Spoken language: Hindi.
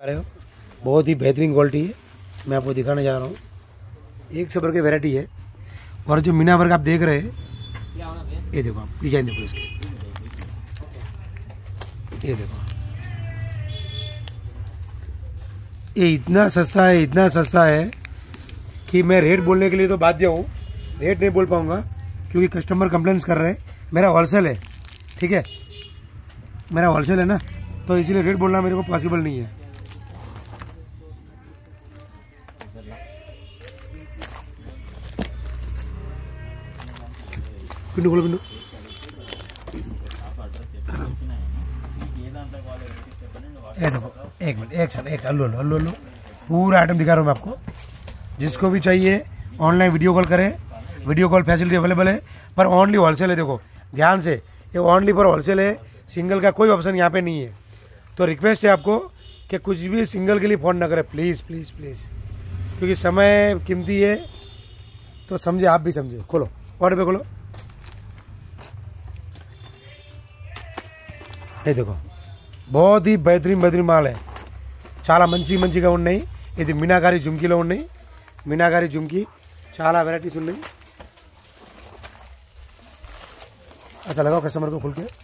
अरे बहुत ही बेहतरीन क्वालिटी है, मैं आपको दिखाने जा रहा हूँ। एक से बढ़ के वैरायटी है। और जो मीना वर्क आप देख रहे हैं, ये देखो, आप डिजाइन देखो इसके, ये देखो, ये इतना सस्ता है, इतना सस्ता है कि मैं रेट बोलने के लिए तो बाध्य हूँ। रेट नहीं बोल पाऊंगा क्योंकि कस्टमर कंप्लेंट्स कर रहे हैं। मेरा होलसेल है, ठीक है, मेरा होलसेल है ना, तो इसीलिए रेट बोलना मेरे को पॉसिबल नहीं है। पिंडू खोलो, पिंडू। ये देखो, एक मिनट, एक साथ, एक अल्लू अल्लू अल्लू पूरा आइटम दिखा रहा हूँ मैं आपको। जिसको भी चाहिए ऑनलाइन वीडियो कॉल करें, वीडियो कॉल फैसिलिटी अवेलेबल है, पर ओनली होलसेल है। देखो ध्यान से, ये ओनली फॉर होलसेल है, सिंगल का कोई ऑप्शन यहाँ पे नहीं है। तो रिक्वेस्ट है आपको कि कुछ भी सिंगल के लिए फ़ोन ना करें, प्लीज़ प्लीज़ प्लीज़, क्योंकि समय कीमती है, तो समझे, आप भी समझे। खोलो, ऑर्डर पे खोलो। ये देखो, बहुत ही बेहतरीन बेहतरीन माल है। చాలా మంచిగా ఉన్నాయి। ఇది మీనాకారి జుమ్కీలో ఉన్నాయి, మీనాకారి జుమ్కీ చాలా వెరైటీస్ ఉన్నాయి। अच्छा लगाओ कस्टमर को खुल के।